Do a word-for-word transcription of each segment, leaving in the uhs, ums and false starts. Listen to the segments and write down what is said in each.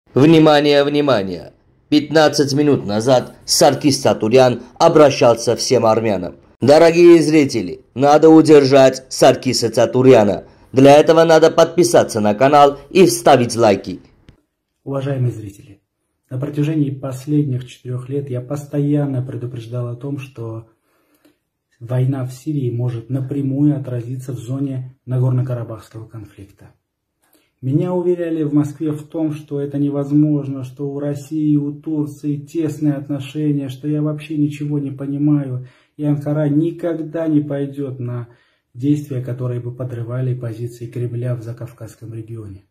Внимание, внимание! пятнадцать минут назад Саркис Татурян обращался всем армянам. Дорогие зрители, надо удержать Саркиса Татуряна. Для этого надо подписаться на канал и вставить лайки. Уважаемые зрители, на протяжении последних четырех лет я постоянно предупреждал о том, что война в Сирии может напрямую отразиться в зоне Нагорно-Карабахского конфликта. Меня уверяли в Москве в том, что это невозможно, что у России и у Турции тесные отношения, что я вообще ничего не понимаю, и Анкара никогда не пойдет на действия, которые бы подрывали позиции Кремля в Закавказском регионе.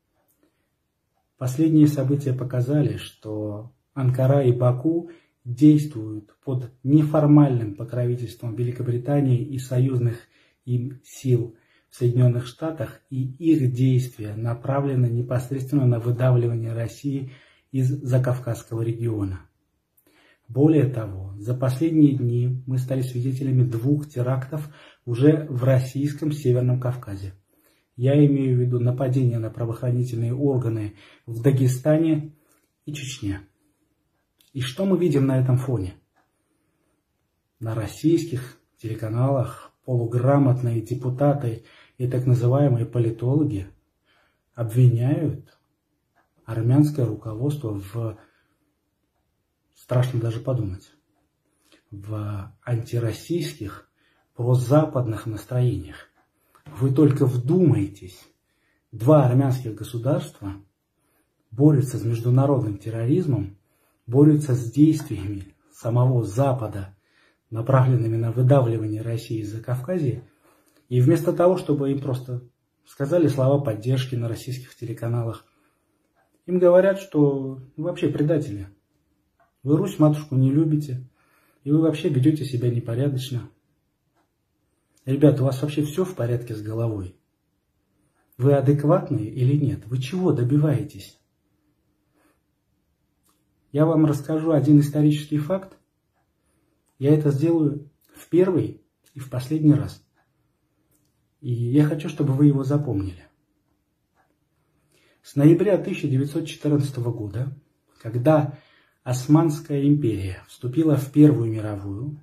Последние события показали, что Анкара и Баку действуют под неформальным покровительством Великобритании и союзных им сил в Соединенных Штатах, и их действия направлены непосредственно на выдавливание России из Закавказского региона. Более того, за последние дни мы стали свидетелями двух терактов уже в российском Северном Кавказе. Я имею в виду нападения на правоохранительные органы в Дагестане и Чечне. И что мы видим на этом фоне? На российских телеканалах полуграмотные депутаты и так называемые политологи обвиняют армянское руководство в, страшно даже подумать, в антироссийских, прозападных настроениях. Вы только вдумайтесь, два армянских государства борются с международным терроризмом, борются с действиями самого Запада, направленными на выдавливание России из Закавказья, и вместо того, чтобы им просто сказали слова поддержки на российских телеканалах, им говорят, что вы вообще предатели, вы Русь-матушку не любите, и вы вообще ведете себя непорядочно. Ребята, у вас вообще все в порядке с головой? Вы адекватные или нет? Вы чего добиваетесь? Я вам расскажу один исторический факт. Я это сделаю в первый и в последний раз. И я хочу, чтобы вы его запомнили. С ноября тысяча девятьсот четырнадцатого года, когда Османская империя вступила в Первую мировую,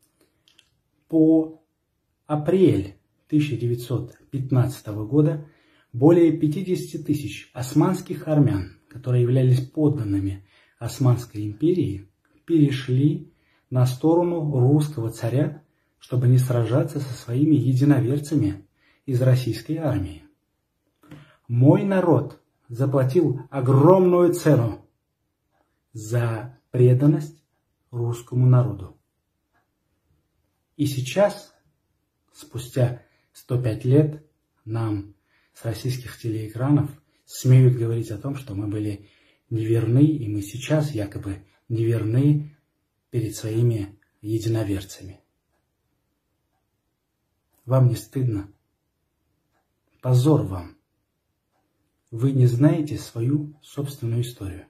по апрель тысяча девятьсот пятнадцатого года более пятидесяти тысяч османских армян, которые являлись подданными Османской империи, перешли на сторону русского царя, чтобы не сражаться со своими единоверцами из российской армии. Мой народ заплатил огромную цену за преданность русскому народу. И сейчас, спустя сто пять лет, нам с российских телеэкранов смеют говорить о том, что мы были неверны, и мы сейчас якобы неверны перед своими единоверцами. Вам не стыдно? Позор вам! Вы не знаете свою собственную историю.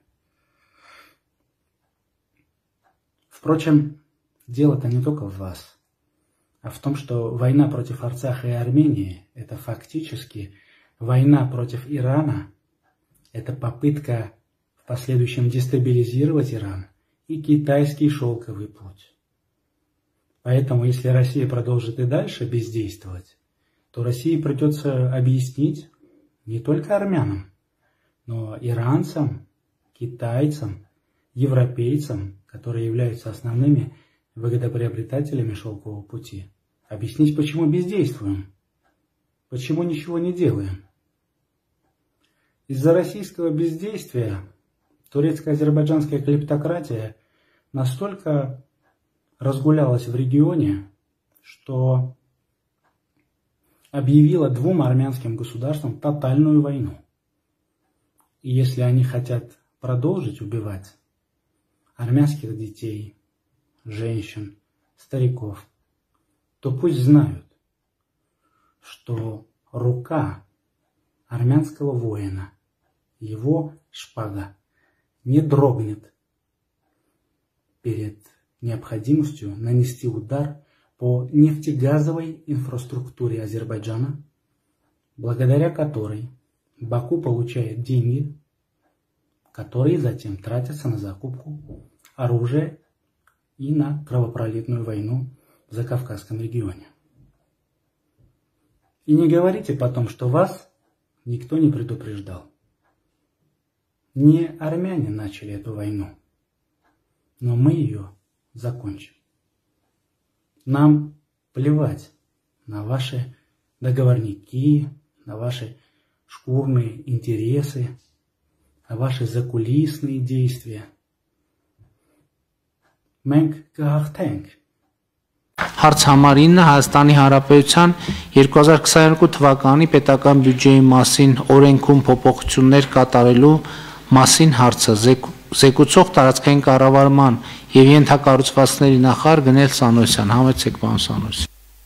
Впрочем, дело-то не только в вас, а в том, что война против Арцаха и Армении – это фактически война против Ирана, это попытка в последующем дестабилизировать Иран и китайский шелковый путь. Поэтому, если Россия продолжит и дальше бездействовать, то России придется объяснить не только армянам, но иранцам, китайцам, европейцам, которые являются основными выгодоприобретателями шелкового пути, объяснить, почему бездействуем, почему ничего не делаем. Из-за российского бездействия турецко-азербайджанская клептократия настолько разгулялась в регионе, что объявила двум армянским государствам тотальную войну. И если они хотят продолжить убивать армянских детей, женщин, стариков, то пусть знают, что рука армянского воина, его шпага, не дрогнет перед необходимостью нанести удар по нефтегазовой инфраструктуре Азербайджана, благодаря которой Баку получает деньги которые затем тратятся на закупку оружия и на кровопролитную войну в Закавказском регионе. И не говорите потом, что вас никто не предупреждал. Не армяне начали эту войну, но мы ее закончим. Нам плевать на ваши договорники, на ваши шкурные интересы, на ваши закулисные действия. Մենք կհաղթենք։ Հարց համար ինը Հայաստանի Հանրապետության երկու հազար քսաներկու թվականի պետական բյուջեի մասին օրենքում փոփոխություններ կատարելու մասին հարցը զեկուցող տարածքային կառավարման եւ ենթակառուցվածքների նախարար Գնել Սանոսյան, համեցեք պարոն Սանոսյան։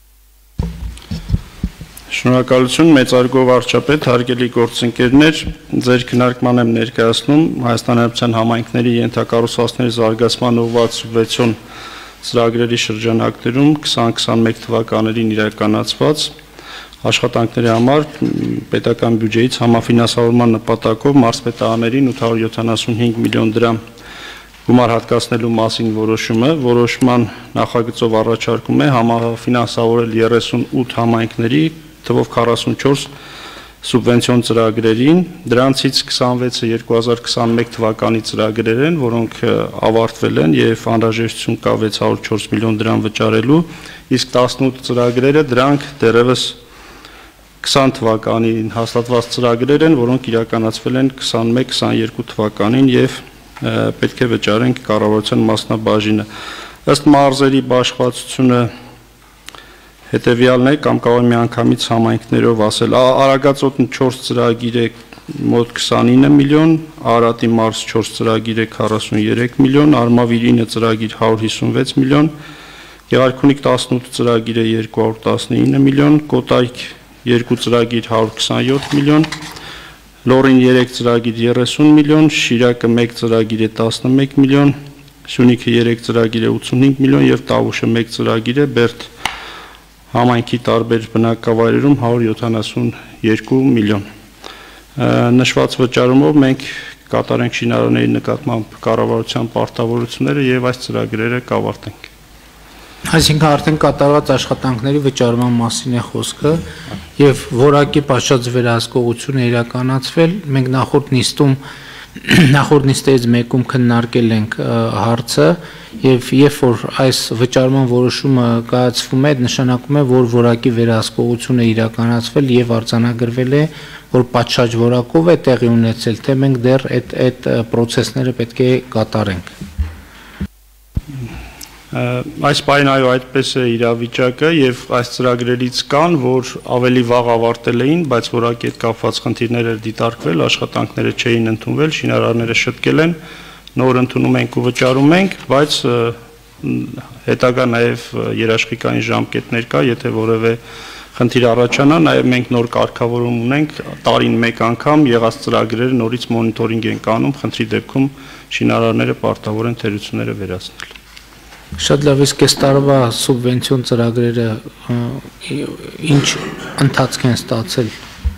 Շնորհակալություն մեծարգո վարչապետ, հարգելի գործընկերներ, ձեր քննարկման եմ ներկայացնում Հայաստանի Հանրապետության համայնքների ենթակառուցվածքների զարգացման ուղղված սուբվենցիոն ծրագրերի շրջանակներում քսան քսանմեկ թվականներին իրականացված աշխատանքների համար պետական բյուջեից համաֆինանսավորման նպատակով մարզպետարաներին ութ հարյուր յոթանասունհինգ միլիոն դրամ գումար հատկացնելու մասին որոշումը, որոշման նախագծով առաջարկում է համաֆինանսավորել երեսունութ համայնքների թվով քառասունչորս սուբվենցիոն ծրագրերին, դրանցից քսանվեցը երկու հազար քսանմեկ թվականի ծրագրեր են, որոնք ավարտվել են եւ անհրաժեշտություն կա վեց հարյուր չորս միլիոն դրամ վճարելու, իսկ տասնութ ծրագրերը դրանք դեռևս քսան թվականին հաստատված ծրագրեր են, որոնք իրականացվել են քսանմեկ քսաներկու թվականին եւ պետք է վճարենք կառավարության մասնաբաժինը։ Ըստ մարզերի բաշխվածությունը հետևյալն է, կամ կարող եմ միանգամից համայնքներով ասել, Արագածոտնի չորս ծրագիր է մոտ քսանինը միլիոն, Արարատի մարզ չորս ծրագիր է քառասուներեք միլիոն, Արմավիր ինը ծրագիր հարյուր հիսունվեց միլիոն, Գեղարքունիք տասնութ ծրագիր է երկու հարյուր տասնինը միլիոն, Կոտայք երկու ծրագիր հարյուր քսանյոթ միլիոն, Լոռին երեք ծրագիր երեսուն միլիոն, Շիրակը մեկ ծրագիր է տասնմեկ միլիոն, Սյունիքը երեք ծրագիր է ութսունհինգ միլիոն եւ Տավուշը մեկ ծրագիր է Բերդ համայնքի տարբեր բնակավայրերում հարյուր յոթանասունյոթ միլիոն։ Նշված վճարումով մենք կատարենք շինարարների նկատմամբ կառավարության պարտավորությունները եւ այս ծրագրերը կավարտենք։ Այսինքն արդեն կատարված աշխատանքների վճարման մասին է խոսքը եւ որակի պատշաճ վերահսկողություն է իրականացվել։ Մենք նախորդ նիստում նախորդ նիստերից մեկում քննարկել ենք հարցը եւ երբ որ այս վճարման որոշումը կայացվում է, նշանակում է, որ որակի վերահսկողություն է իրականացվել եւ արձանագրվել է, որ պատշաճ որակով է տեղի ունեցել, թե մենք դեռ այդ այդ process-ները պետք է կատարենք։ Այս պայն այո այդպես է իրավիճակը եւ այս ծրագրերից կան, որ ավելի վաղ ավարտել էին, բայց որակի հետ կապված խնդիրներ էր դիտարկվել, աշխատանքները չէին ընդունվել, շինարարները շտկել են, նոր ընդունում ենք ու վճարում ենք, բայց հետագա նաեւ երաշխիքային ժամկետներ կա, եթե որևէ խնդիր առաջանա, նաեւ մենք նոր կարգավորում ունենք, տարին մեկ անգամ եղած ծրագրերը նորից մոնիտորինգ ենք անում, խնդրի դեպքում շինարարները պարտավոր են թերությունները վերացնել։ Շատ լավ, իսկ այս տարվա սուբվենցիոն ծրագրերը ինչ ընթացք են ստացել։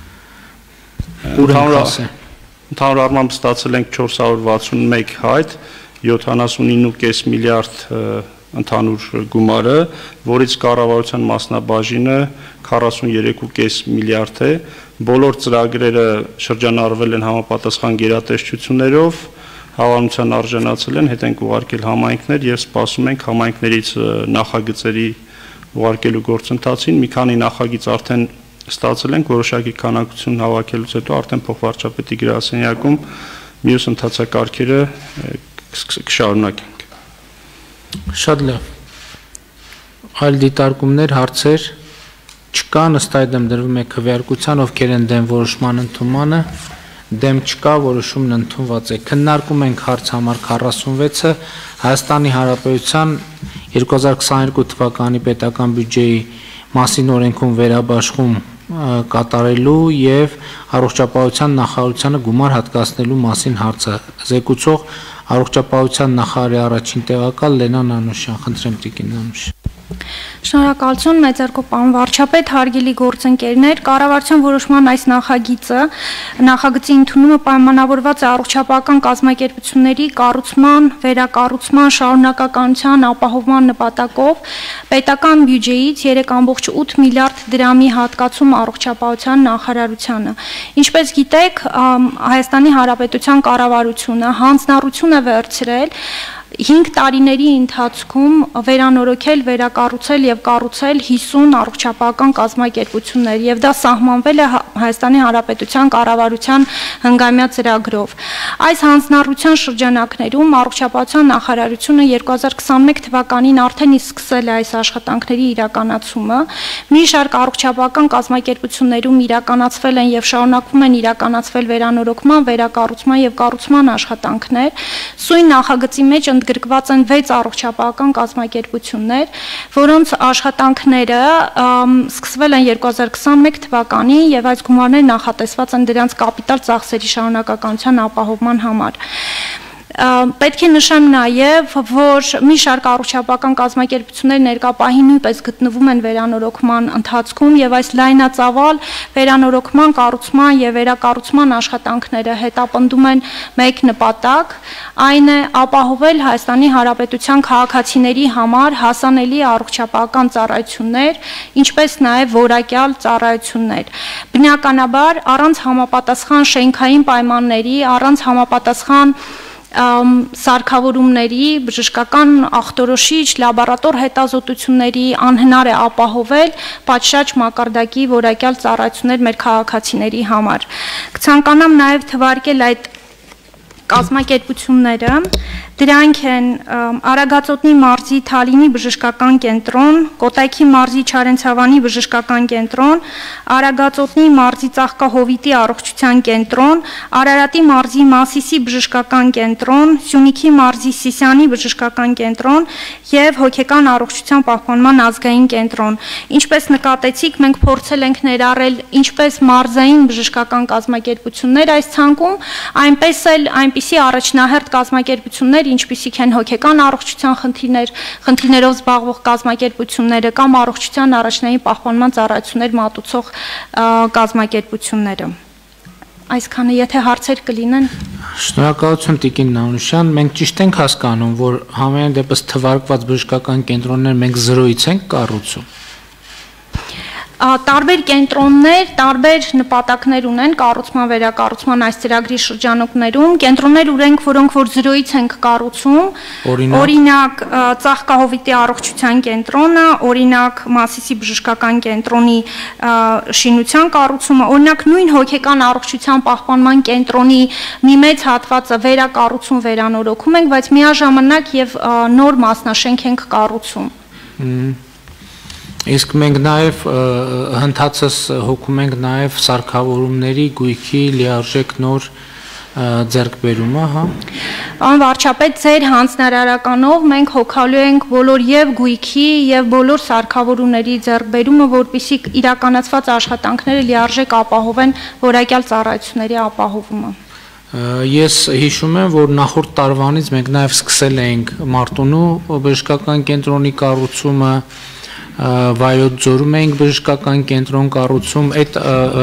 Ընդհանուր առմամբ ստացել ենք չորս հարյուր վաթսունմեկ հայտ, յոթանասունինը կես միլիարդ ընդհանուր գումարը, որից կառավարության մասնաբաժինը քառասուներեք կես միլիարդ է, բոլոր ծրագրերը շրջանառվել են համապատասխան գերատեսչություններով, հավանության արժանացել են, հետ ենք ուղարկել համայնքներ եւ սպասում ենք համայնքներից նախագծերի ուղարկելու գործընթացին, մի քանի նախագիծ արդեն ստացել ենք, որոշակի քանակություն հավաքելուց հետո արդեն փոխվարչապետի գրասենյակում մյուս ընթացակարգերը կշարունակենք։ Շատ լավ։ Այլ դիտարկումներ, հարցեր չկան, ըստ այդմ դրվում է քվեարկության, ովքեր են դեմ որոշման ընդունմանը, դեմ չկա, որոշումն ընդունված է։ Քննարկում ենք հարց համար քառասունվեցը Հայաստանի Հանրապետության երկու հազար քսաներկու թվականի պետական բյուջեի մասին օրենքում վերաբաշխում կատարելու եւ առողջապահության նախարարությանը գումար հատկացնելու մասին հարցը։ Զեկուցող առողջապահության նախարարի առաջին տեղակալ Լենա Նանուշյան, խնդրեմ տիկին Նանուշյան։ Շնորհակալություն մեծարգո պարոն վարչապետ, հարգելի գործընկերներ, կառավարության որոշման այս նախագիծը նախագծի ընդունումը պայմանավորված է առողջապահական կազմակերպությունների կառուցման, վերակառուցման, շարունակականության ապահովման նպատակով պետական բյուջեից երեք կόμկոմ ութ միլիարդ դրամի հատկացում առողջապահության նախարարությանը։ Ինչպես գիտեք, Հայաստանի Հանրապետության կառավարությունը հանձնառություն է վերցրել հինգ տարիների ընթացքում վերանորոգել, վերակառուցել եւ կառուցել հիսուն առողջապահական կազմակերպություններ եւ դա սահմանվել է Հայաստանի Հանրապետության կառավարության հնգամյա ծրագրով։ Այս հանձնառության շրջանակներում առողջապահության նախարարությունը երկու հազար քսանմեկ թվականին արդեն իսկ սկսել է այս աշխատանքների իրականացումը։ Մի շարք առողջապահական կազմակերպություններում իրականացվել են եւ շարունակվում են իրականացվել վերանորոգման, վերակառուցման եւ կառուցման աշխատանքներ։ Սույն նախագծի մեջ ընդգրկված են վեց առողջապահական կազմակերպություններ, որոնց աշխատանքները սկսվել են երկու հազար քսանմեկ թվականին եւ այս գումարները նախատեսված են դրանց կապիտալ ծախսերի շարունակականության ապահովման համար։ Պետք է նշեմ նաև, որ մի շարք առողջապահական կազմակերպություններ ներկապահին նույնպես գտնվում են վերանորոգման ընթացքում եւ այս լայնածավալ վերանորոգման, կառուցման եւ վերակառուցման աշխատանքները հետապնդում են մեկ նպատակ, այն է ապահովել Հայաստանի Հանրապետության քաղաքացիների համար հասանելի առողջապահական ծառայություններ, ինչպես նաև որակյալ ծառայություններ։ Բնականաբար առանց համապատասխան շենքային պայմանների, առանց համապատասխան սարքավորումների, բժշկական ախտորոշիչ, լաբորատոր հետազոտությունների անհնար է ապահովել պատշաճ մակարդակի որակյալ ծառայություններ մեր քաղաքացիների համար։ Կցանկանամ նաև թվարկել այդ կազմակերպությունները, դրանք են Արագածոտնի մարզի Թալինի բժշկական կենտրոն, Կոտայքի մարզի Չարենցավանի բժշկական կենտրոն, Արագածոտնի մարզի Ծաղկահովիտի առողջության կենտրոն, Արարատի մարզի Մասիսի բժշկական կենտրոն, Սյունիքի մարզի Սիսյանի բժշկական կենտրոն եւ Հոգեկան առողջության պահպանման ազգային կենտրոն։ Ինչպես նկատեցիք, մենք փորձել ենք ներառել ինչպես մարզային բժշկական կազմակերպություններ այս ցանկում, այնպես էլ այնպիսի առաջնահերթ կազմակերպություններ, ինչպիսիք են հոգեկան առողջության խնդիրներ, խնդիրներով զբաղվող կազմակերպությունները կամ առողջության առաջնային պահպանման ծառայություններ մատուցող կազմակերպությունները։ Այսքանը, եթե հարցեր կլինեն։ Շնորհակալություն Տիկին Նանուշյան, մենք ճիշտ ենք հասկանում, որ համենայն դեպս թվարկված բժշկական կենտրոններ մենք զրոյից ենք կառուցում։ Տարբեր կենտրոններ, տարբեր նպատակներ ունեն կառուցման վերակառուցման այս ծրագրի շրջանակներում, կենտրոններ ունենք, որոնք որ զրոյից ենք կառուցում, օրինակ Ծաղկահովիտի առողջության կենտրոնը, օրինակ Մասիսի բժշկական կենտրոնի շինության կառուցումը, օրինակ նույն հոգեկան առողջության պահպանման կենտրոնի մի մեծ հատվածը վերակառուցում վերանորոգում ենք, բայց միաժամանակ եւ նոր մասնաշենք ենք կառուցում։ Իսկ մենք նաև հնդածս հոգում ենք նաև սարքավորումների գույքի լիարժեք նոր ձեռքբերումը, հա։ Պարոն վարչապետ, ձեր հանձնարարականով մենք հոգալու ենք բոլոր եւ գույքի եւ բոլոր սարքավորումների ձեռքբերումը, որպեսզի իրականացված աշխատանքները լիարժեք ապահովեն որակյալ ծառայությունների ապահովումը։ Ես հիշում եմ, որ նախորդ տարվանից մենք նաև սկսել էինք Մարտունու բժշկական կենտրոնի կառուցումը, Վայոց ձորում էինք բժշկական կենտրոն կառուցում, այդ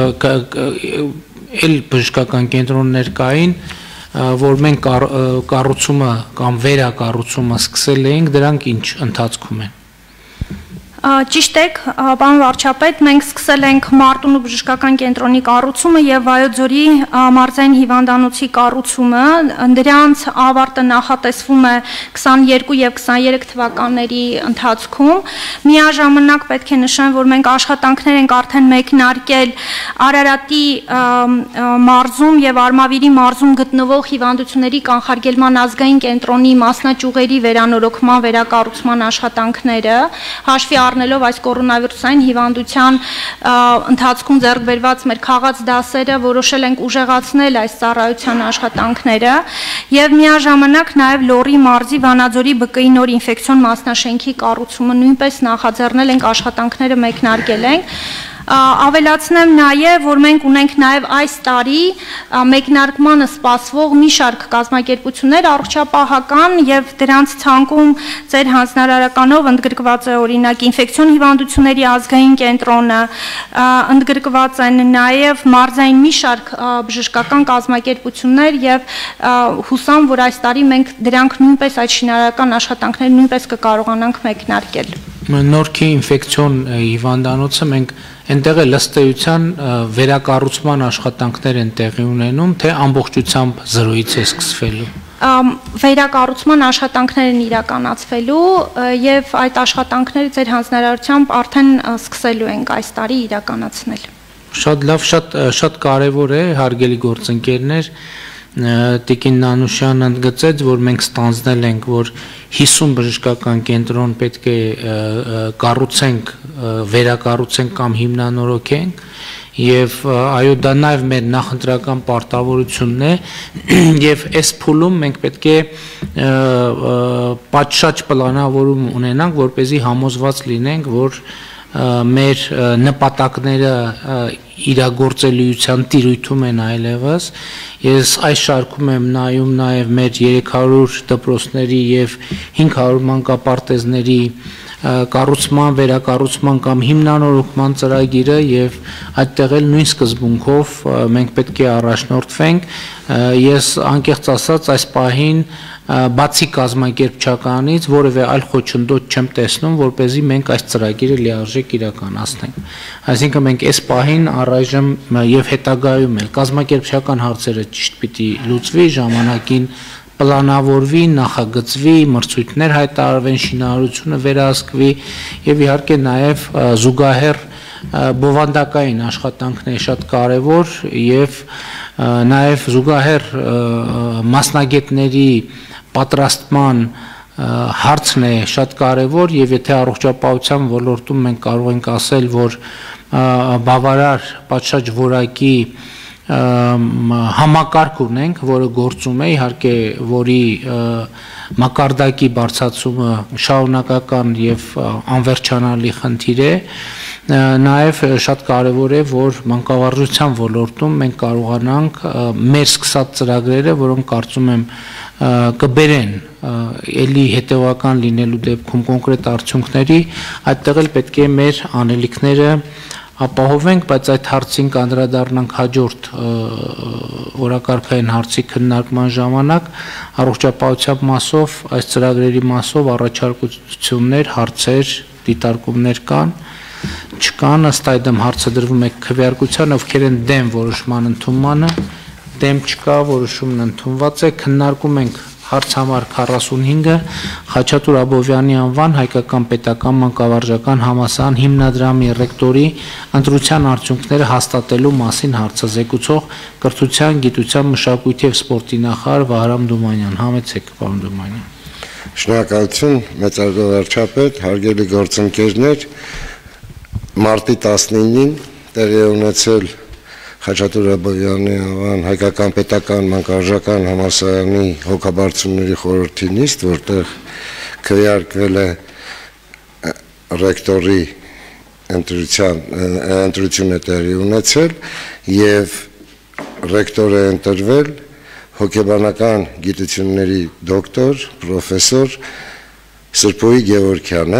էլ բժշկական կենտրոններ կային, որ մենք կառուցումը կամ վերակառուցումը սկսել էինք, դրանք ինչ ընթացքում են։ Ճիշտ եք, պարոն վարչապետ, մենք սկսել ենք Մարտունու բժշկական կենտրոնի կառուցումը եւ Վայոց ձորի մարզային հիվանդանոցի կառուցումը, դրանց ավարտը նախատեսվում է քսաներկու եւ քսաներեք թվականների ընթացքում։ Միաժամանակ պետք է նշեմ, որ մենք աշխատանքներ ենք արդեն մեկնարկել Արարատի մարզում եւ Արմավիրի մարզում գտնվող հիվանդությունների կանխարգելման ազգային կենտրոնի մասնաճյուղերի վերանորոգման վերակառուցման աշխատանքները, հաշվի առնելով այս կորոնավիրուսային հիվանդության ընթացքում ձեռք բերված մեր քաղաց դասերը, որոշել ենք ուժեղացնել այս ծառայության աշխատանքները եւ միաժամանակ նաեւ Լոռի մարզի Վանաձորի Բ Կ-ի նոր ինֆեկցիոն մասնաշենքի կառուցումը նույնպես նախաձեռնել ենք, աշխատանքները մեկնարկել ենք։ Ավելացնեմ նաև, որ մենք ունենք նաև այս տարի մեկնարկմանը սպասվող մի շարք կազմակերպություններ առողջապահական եւ դրանց ցանկում ձեր հանձնարարականով ընդգրկված է օրինակ ինֆեկցիոն հիվանդությունների ազգային կենտրոնը, ընդգրկված են նաև մարզային մի շարք բժշկական կազմակերպություններ եւ հուսամ, որ այս տարի մենք դրանք նույնպես այդ շինարարական աշխատանքները նույնպես կկարողանանք մեկնարկել։ Նորքի ինֆեկցիոն հիվանդանոցը մենք այնտեղ էլ ըստ էության վերակառուցման աշխատանքներ են տեղի ունենում, թե ամբողջությամբ զրոյից է սկսվելու։ Վերակառուցման աշխատանքներ են իրականացվելու եւ այդ աշխատանքները ձեր հանձնարարությամբ արդեն սկսելու ենք այս տարի իրականացնել։ Շատ լավ, շատ շատ կարեւոր է, հարգելի գործընկերներ, Տիկին Նանուշյանն ընդգծեց, որ մենք ստանձնել ենք, որ հիսուն բժշկական կենտրոն պետք է կառուցենք, վերակառուցենք կամ հիմնանորոգենք եւ այո դա նաեւ մեր նախընտրական պարտավորությունն է եւ այս փուլում մենք պետք է պատշաճ պլանավորում ունենանք, որպեսզի համոզված լինենք, որ մեր նպատակները իրագործելիության տիրույթում են այլևս։ Ես այս շարքում եմ նայում նաև մեր երեք հարյուր դպրոցների եւ հինգ հարյուր մանկապարտեզների կառուցման, վերակառուցման կամ հիմնանորոգման ծրագիրը եւ այդտեղ էլ նույն սկզբունքով մենք պետք է առաջնորդվենք։ Ես անկեղծ ասած այս պահին բացի կազմակերպչականից որևէ այլ խոչընդոտ չեմ տեսնում, որպեսզի մենք այս ծրագիրը լիարժեք իրականացնենք։ Այսինքն մենք այս պահին առայժմ եւ հետագայում էլ կազմակերպչական հարցերը ճիշտ պիտի լուծվի, ժամանակին պլանավորվի, նախագծվի, մրցույթներ հայտարարվեն, շինարարությունը վերահսկվի եւ իհարկե նաեւ զուգահեռ բովանդակային աշխատանքն է շատ կարեւոր եւ նաեւ զուգահեռ մասնագետների պատրաստման հարցն է շատ կարևոր եւ եթե առողջապահության ոլորտում մենք կարող ենք ասել, որ բավարար պատշաճ որակի համակարգ ունենք, որը գործում է, իհարկե, որի մակարդակի բարձրացումը շարունակական եւ անվերջանալի խնդիր է, նաեւ շատ կարեւոր է, որ մանկավարժության ոլորտում մենք կարողանանք մեր սկսած ծրագրերը, որոնք կարծում եմ կբերեն էլի հետևական լինելու դեպքում կոնկրետ արդյունքների, այդտեղ էլ պետք է մեր անելիքները ապահովենք, բայց այդ հարցին կանդրադառնանք հաջորդ օրակարգային հարցի քննարկման ժամանակ, առողջապահության մասով, այս ծրագրերի մասով առաջարկություններ, հարցեր, դիտարկումներ կան, չկան, ըստ այդմ հարցը դրվում է քվեարկության, ովքեր են դեմ որոշման ընդունմանը, դեմ չկա, որոշումն ընդունված է, քննարկում ենք հարց համար քառասունհինգը Խաչատուր Աբովյանի անվան Հայկական պետական մանկավարժական համալսարան հիմնադրամի ռեկտորի ընտրության արդյունքները հաստատելու մասին հարցազեկուցող կրթության, գիտության, մշակույթի եւ սպորտի նախարար Վահրամ Դումանյան։ Համեցեք, պարոն Դումանյան։ Շնորհակալություն, մեծարգո վարչապետ, հարգելի գործընկերներ, մարտի տասնինին տեղի ունեցել Խաչատուր Աբովյանի անվան Հայկական պետական մանկավարժական համալսարանի հոգաբարձությունների խորհրդի նիստ, որտեղ քվեարկվել է ռեկտորի ընտրության ընտրությունը տեղի ունեցել եւ ռեկտոր է ընտրվել հոգեբանական գիտությունների դոկտոր, պրոֆեսոր Սրփոյի Գևորգյանը,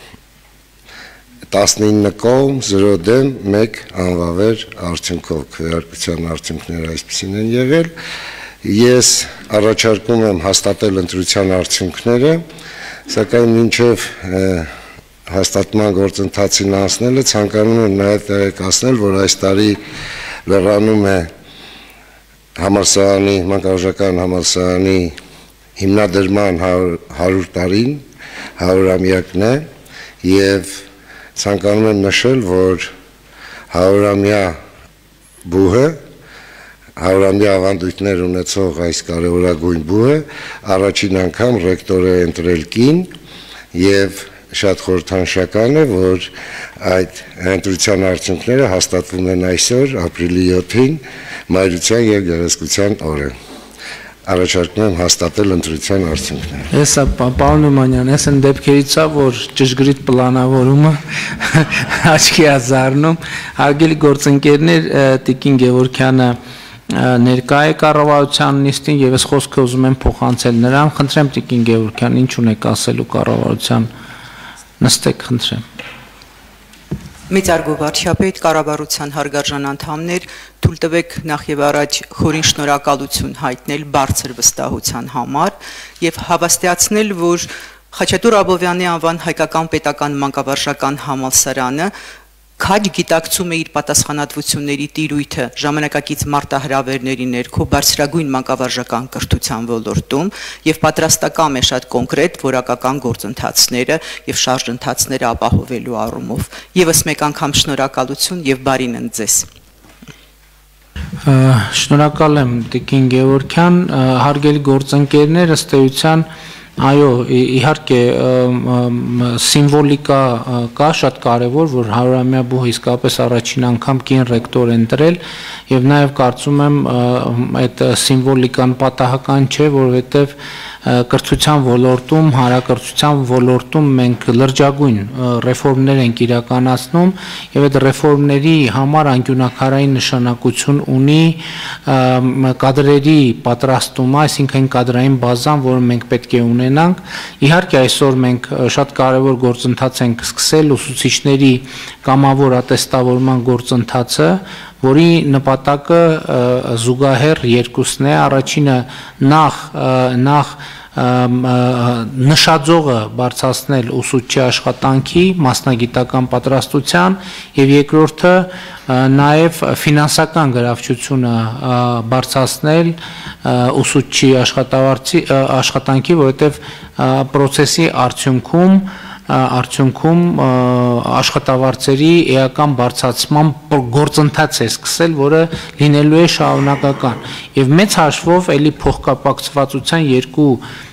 տասնինը կողմ, զրո դեմ, մեկ անվավեր արդյունքով, քվեարկության արդյունքները այսպիսին են եղել։ Ես առաջարկում եմ հաստատել ընտրության արդյունքները, սակայն մինչև հաստատման գործընթացին անցնելը ցանկանում եմ նաև տեղեկացնել, որ այս տարի լրանում է համալսարանի, մանկավարժական համալսարանի հիմնադրման հարյուր տարին, հարյուրամյակն է եւ ցանկանում եմ նշել, որ հարյուրամյա բուհը, հարյուրամյա ավանդույթներ ունեցող այս կարևորագույն բուհը առաջին անգամ ռեկտոր է ընտրել կին եւ շատ խորհրդանշական է, որ այդ ընտրության արդյունքները հաստատվում են այսօր, ապրիլի յոթին, Մայրության եւ Գեղեցկության օրը։ առաջարկում եմ հաստատել ընտրության արդյունքները։ Հեսա պարոն Նումանյան, ես այն դեպքերից է, որ ճշգրիտ պլանավորումը աչքի է զարնում։ Հարգելի գործընկերներ, Տիկին Գևորգյանը ներկա է կառավարության նիստին եւ ես խոսքը ուզում եմ փոխանցել նրան։ Խնդրեմ Տիկին Գևորգյան, ինչ ունեք ասելու կառավարության, նստեք, խնդրեմ։ Մեծարգո վարչապետ, կառավարության հարգարժան անդամներ, թույլ տվեք նախ եւ առաջ խորին շնորհակալություն հայտնել բարձր վստահության համար եւ հավաստիացնել, որ Խաչատուր Աբովյանի անվան հայկական պետական մանկավարժական համալսարանը քաջ գիտակցում է իր պատասխանատվությունների տիրույթը ժամանակակից մարտահրավերների ներքո բարձրագույն մանկավարժական կրթության ոլորտում եւ պատրաստական է շատ կոնկրետ որակական գործընթացները եւ շարժընթացները ապահովելու առումով։ Եվս մեկ անգամ շնորհակալություն եւ բարին ընդ ձեզ։ Շնորհակալ եմ Տիկին Գևորգյան, հարգելի գործընկերներ, ըստ էության այո, իհարկե սիմվոլիկա կա շատ կարևոր, որ հարյուրամյա բուհ իսկապես առաջին անգամ կին ռեկտոր են դրել եւ նաեւ կարծում եմ այդ սիմվոլիկան պատահական չէ, որովհետեւ կրթության ոլորտում, հանրակրթության ոլորտում մենք լրջագույն ռեֆորմներ ենք իրականացնում եւ այդ ռեֆորմների համար անկյունակարային նշանակություն ունի կադրերի պատրաստումը, այսինքն կադրային բազան, որը մենք պետք է ունենանք։ Իհարկե այսօր մենք շատ կարևոր գործընթաց ենք սկսել ուսուցիչների կամավոր ատեստավորման գործընթացը, որի նպատակը զուգահեռ երկուսն է, առաջինը նախ նախ նշաձողը բարձրացնել ուսուցչի աշխատանքի մասնագիտական պատրաստության եւ երկրորդը նաեւ ֆինանսական գրավչությունը բարձրացնել ուսուցչի աշխատավարձի աշխատանքի, որովհետեւ process-ի արդյունքում արդյունքում աշխատավարձերի էական բարձրացման գործընթաց է սկսել, որը լինելու է շարունակական եւ մեծ հաշվով էլի փոխկապակցվածության երկու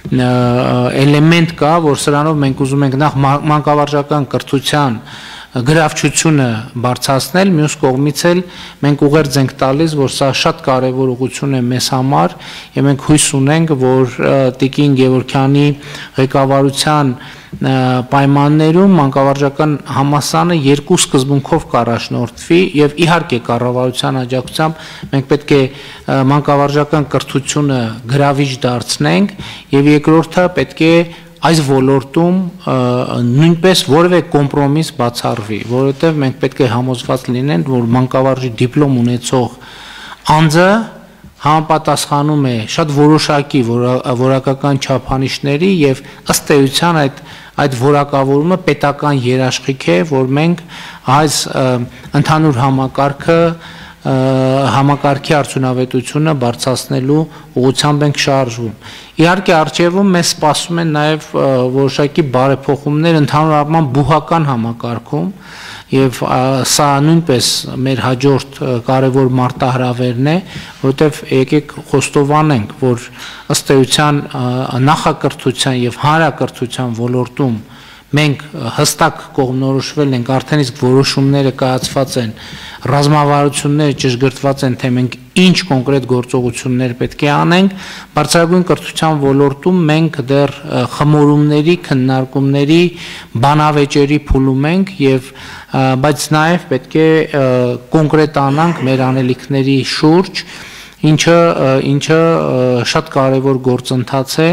էլեմենտ կա, որ սրանով մենք ուզում ենք նախ մանկավարժական կրթության գրավչությունը բարձրացնել, մյուս կողմից էլ մենք ուղերձ ենք տալիս, որ սա շատ կարևոր ուղղություն է մեզ համար եւ մենք հույս ունենք, որ Տիկին Գևորգյանի ղեկավարության պայմաններում մանկավարժական համալսարանը երկու սկզբունքով կառաջնորդվի եւ իհարկե կառավարության աջակցությամբ մենք պետք է մանկավարժական կրթությունը գրավիչ դարձնենք եւ երկրորդը պետք է այս ոլորտում նույնպես որևէ կոմպրոմիս բացառվի, որովհետև մենք պետք է համոզված լինենք, որ մանկավարժի դիպլոմ ունեցող անձը համապատասխանում է շատ որոշակի որակական չափանիշների եւ ըստ էության այդ այդ որակավորումը պետական երաշխիք է, որ մենք այս ընդհանուր համակարգը համակարգի արդյունավետությունը բարձրացնելու ուղղությամբ ենք շարժվում։ Իհարկե արժևում մեզ սպասում են նաև որոշակի բարեփոխումներ ընդհանուր առմամբ բուհական համակարգում եւ սա նույնպես մեր հաջորդ կարևոր մարտահրավերն է, որովհետեւ եկեք խոստովանենք, որ ըստ էության նախակրթության եւ հանրակրթության ոլորտում մենք հստակ կողմնորոշվել ենք, արդեն իսկ որոշումները կայացված են, ռազմավարությունները ճշգրտված են, թե մենք ինչ կոնկրետ գործողություններ պետք է անենք, բարձրագույն կրթության ոլորտում մենք դեռ խմորումների, քննարկումների, բանավեճերի փուլում ենք եւ բայց նաեւ պետք է կոնկրետանանք մեր անելիքների շուրջ, ինչը ինչը շատ կարեւոր գործընթաց է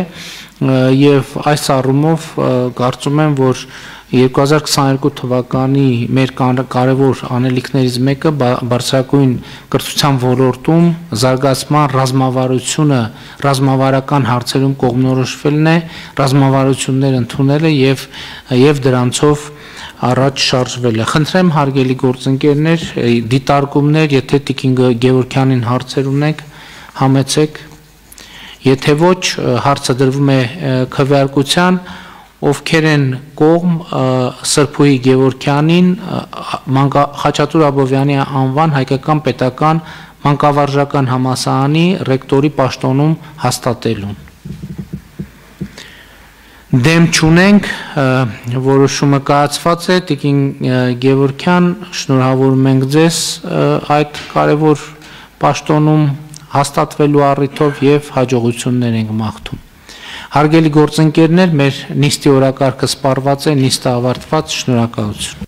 եւ այս առումով կարծում եմ, որ երկու հազար քսաներկու թվականի մեր կարևոր անելիքներից մեկը բարձրագույն կրթության ոլորտում զարգացման ռազմավարությունը ռազմավարական հարցերում կողմնորոշվելն է, ռազմավարություններ ընդունելը եւ եւ դրանցով առաջ շարժվելը։ Խնդրեմ հարգելի գործընկերներ, դիտարկումներ, եթե Տիկին Գևորգյանին հարցեր ունեք, համեցեք։ Եթե ոչ, հարցը դրվում է քվեարկության, ովքեր են կողմ Սրբուհի Գևորգյանին Խաչատուր Աբովյանի անվան հայկական պետական մանկավարժական համալսարանի ռեկտորի պաշտոնում հաստատելուն։ Դեմ չունենք, որոշումը կայացված է, Տիկին Գևորգյան, շնորհավորում ենք ձեզ այդ կարևոր պաշտոնում հաստատվելու առիթով եւ հաջողություններ ենք մաղթում։ Հարգելի գործընկերներ, մեր նիստի օրակարգը սպառված է, նիստը ավարտված, շնորհակալություն։